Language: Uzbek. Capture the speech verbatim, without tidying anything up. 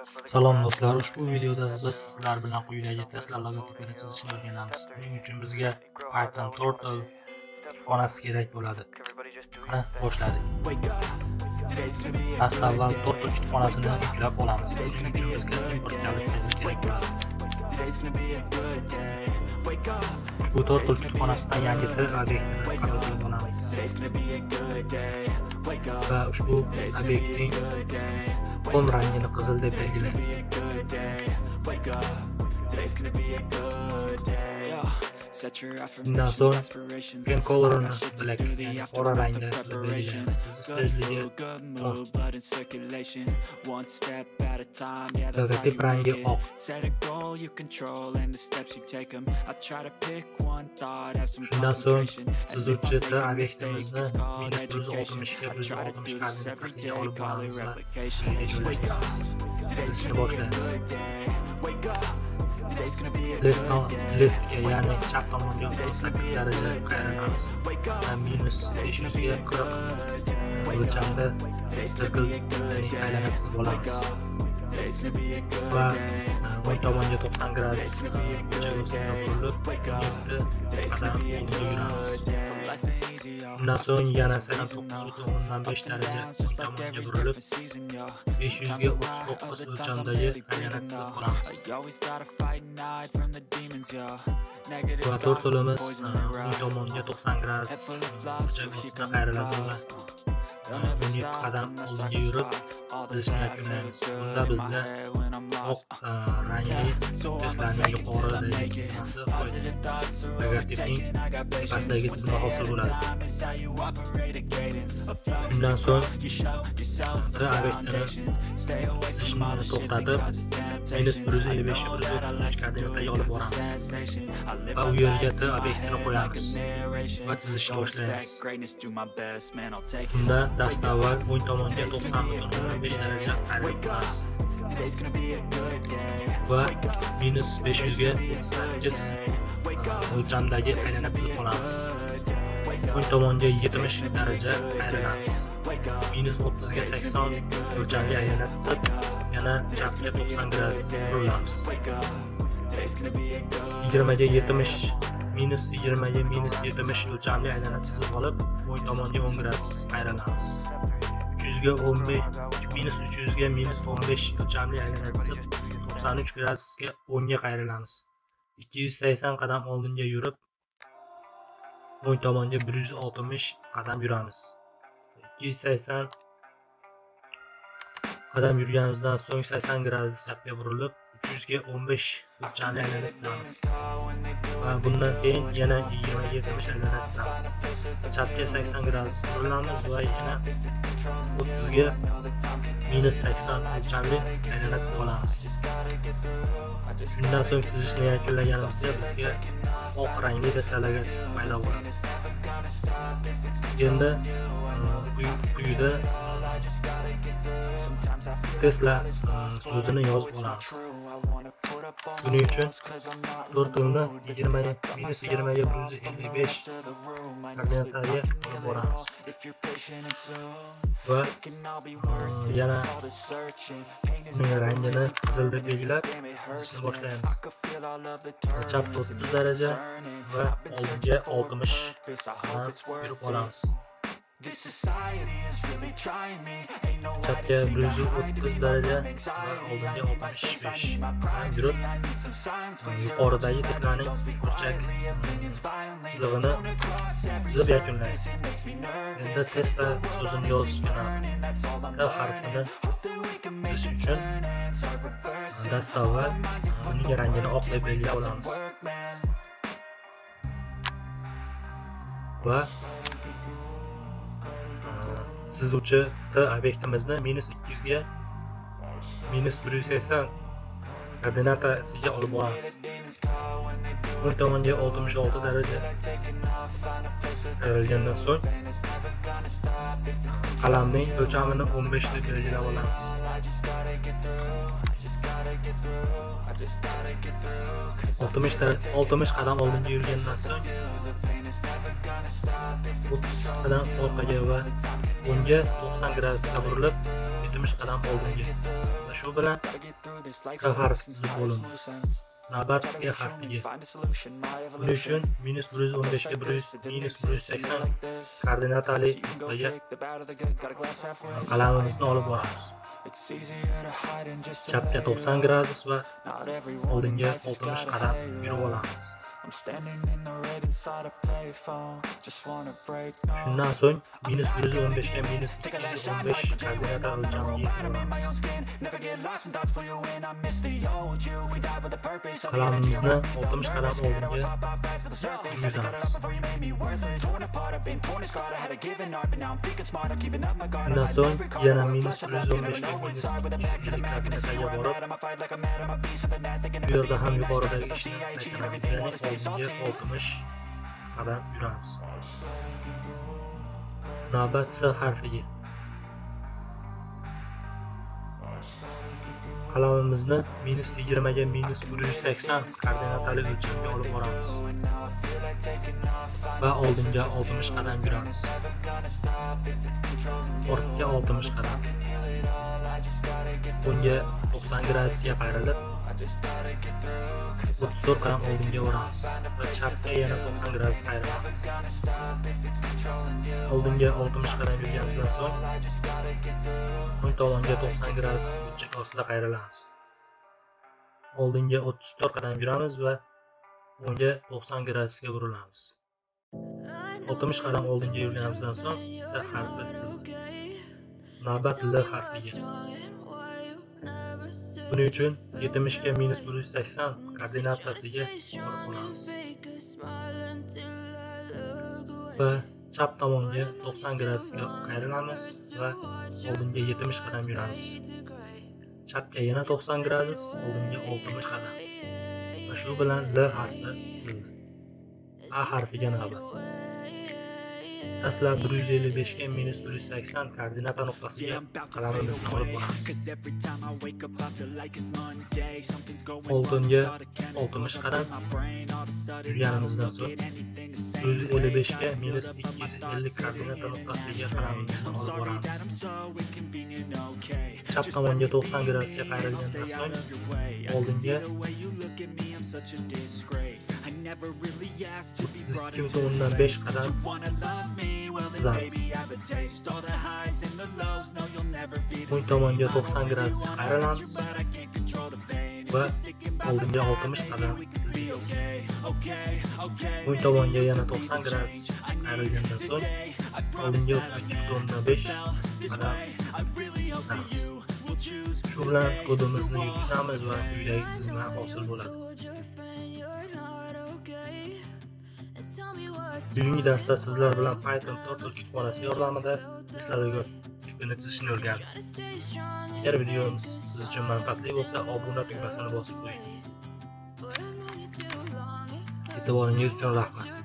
Salom do'stlar, ushbu videoda biz sizlar bilan quyidagi Tesla logotipini chizishni o'rganamiz. Buning uchun bizga Python Turtle xonasi kerak bo'ladi. Mana boshladik. Asl avval Turtle kutubxonasini yuklab olamiz. Buning uchun bizga import kaliti kerak bo'ladi. Ushbu Turtle kutubxonasidan yangi til obyektini qabul qilib olamiz. Va ushbu obyektning fon rangini qizil deb belgilaymiz. Bundan so'ng pen colorini black, ya'ni qora rangda belgilaymiz. Tezligi logotip rangi oq. Shundan so'ng chizuvchi obyektimizni minus bir yuz oltmish ga bir yuz oltmish koordinatasiga olib boramiz va chizishni boshlaymiz. Left leftga, ya'ni chap tomonga o'ttiz sakkiz daraja qayrilamiz. Minus besh yuz ga qirq o'lchamda sirkilni aylanib chizib olamiz. Va o'ng tomonga to'qson gradus o'lchamda burilib yetti qadam oldinga yuramiz. Undan so'ng yana sakson to'qqiz butun o'ndan besh daraja o'ng tomonga burilib besh yuz ga o'ttiz to'qqiz o'lchamdagi aylanib chizib olamiz. Va turtulimiz o'ng tomonga to'qson gradus o'lchamda qayriladi va o'n yetti qadam oldinga yurib chizishni yakunlaymiz. Bunda bizga oq rangli Tesla'ning yuqoridagi chizmasi logotipning tepasidagi chizma hosil bo'ladi. Shundan so'ng T obyektini chizishni to'xtatib minus bir yuz ellik besh ga bir yuz o'ttiz uch koordinataga olib boramiz va u yerga T obyektini qo'yamiz va chizishni boshlaymiz. Bunda dastavval o'ng tomonga to'qson butun o'ndan besh daraja qayrilamiz va minus besh yuz ga o'ttiz sakkiz o'lchamdagi aylanib chizib olamiz. O'ng tomonga yetmish daraja qayrilamiz. Minus o'ttiz ga sakson o'lchamli aylanib chizib, yana chapga to'qson gradus burilamiz. yigirma ga yetmish minus yigirma ga minus yetmish o'lchamli aylanib chizib olib, o'ng tomonga o'n gradus qayrilamiz. uch yuz ga o'n besh minus uch yuz ga minus o'n besh o'lchamli aylanib chizib, to'qson uch gradusga o'n ga qayrilamiz. ikki yuz sakson qadam oldinga yurib, o'ng tomonga bir yuz oltmish qadam yuramiz. ikki yuz sakson qadam yurganimizdan so'ng sakson gradus chapga burilib, uch yuz ga o'n besh o'lchamli aylanib chizamiz. Va bundan keyin yana yigirma ga yetmish aylanib chizamiz. Chapga sakson gradus burilamiz va yana o'ttiz ga minus sakson o'lchamli aylanib chizib olamiz. Shundan so'ng chizishni yakunlaganimizda bizga oq rangli Tesla logotipi paydo bo'ladi. Endi quyida Tesla so'zini yozib olamiz. Buning uchun Turtle'ni yigirma minus yigirma ga bir yuz ellik besh koordinataga olib boramiz va yana uning rangini qizil deb belgilab chizishni boshlaymiz. Chap o'ttiz daraja va oldinga oltmish qadam yurib olamiz. Chapga bir yuz o'ttiz daraja va oldinga oltmish besh yurib yuqoridagi Tesla'ning uchburchak chizig'ini chizib yakunlaymiz. Endi Tesla so'zini yozishga T harfini chizish uchun dastavval uning rangini oq deb belgilab olamiz va chizuvchi T obyektimizni minus ikki yuz ga minus bir yuz sakson koordinatasiga olib boramiz. O'ng tomonga oltmish olti daraja qayrilgandan so'ng qalamning o'lchamini o'n besh deb belgilab olamiz. oltmish qadam oldinga yurgandan so'ng o'ttiz qadam orqaga va o'ngga to'qson gradusga burilib yetmish qadam oldinga. Va shu bilan K harfi chizib bo'lindi. Navbat E harfiga. Buning uchun minus bir yuz o'n besh ga bir yuz minus bir yuz sakson koordinatali nuqtaga qalamimizni olib boramiz. Chapga to'qson gradus va oldinga oltmish qadam yurib olamiz. Shundan so'ng minus bir yuz o'n besh ga minus ikki yuz o'n besh koordinata o'lchamiga olamiz. Qalamimizni oltmish qadam oldinga yuzamiz. Shundan so'ng yana minus bir yuz o'n besh ga minus ikki yuz ellik koordinataga borib, bu yerda ham yuqoridagi ishni aytganimiz, ya'ni oldinga oltmish qadam yuramiz. Navbat S harfiga. Qalamimizni minus yigirma ga minus bir yuz sakson koordinatali o'lchamga olib boramiz va oldinga oltmish qadam yuramiz. Ortga oltmish qadam. Bunga to'qson gradusga qayrilib o'ttiz to'rt qadam oldinga boramiz va chapga yana to'qson gradus qayrilamiz. Oldinga oltmish qadam yurganimizdan so'ng o'ng tomonga to'qson gradus burchak ostida qayrilamiz. Oldinga o'ttiz to'rt qadam yuramiz va o'ngga to'qson gradusga burilamiz. oltmish qadam oldinga yurganimizdan so'ng S harfi chizildi. Navbat L harfiga. Buning uchun yetmish ga minus bir yuz sakson koordinatasiga borib olamiz va chap tomonga to'qson gradusga qayrilamiz va oldinga yetmish qadam yuramiz. Chapga yana to'qson gradus, oldinga oltmish qadam. Va shu bilan L harfi chizildi. A harfiga navbat. Dastlab bir yuz ellik besh ga minus bir yuz sakson koordinata nuqtasiga qalamimizni olib boramiz. Oldinga oltmish qadam yurganimizdan so'ng bir yuz ellik besh ga minus ikki yuz ellik koordinata nuqtasiga qalamimizni olib boramiz. Chap tomonga to'qson gradusga qayrilgandan so'ng oldinga ikki butun o'ndan besh qadam chizamiz. O'ng tomonga to'qson gradus qayrilamiz va oldinga oltmish qadam chizamiz. O'ng tomonga yana to'qson gradus qayrilgandan so'ng oldinga o'ttiz ikki butun o'ndan besh qadam chizamiz. Shu bilan kodimizni yutamiz va quyidagi chizma hosil bo'ladi. Bugungi darsda sizlar bilan Python kutubxonasi yordamida logotipini chizishni o'rgandik. Agar videomiz siz uchun manfaatli bo'lsa, obuna tugmasini bosib qo'ying. E'tiboringiz uchun rahmat.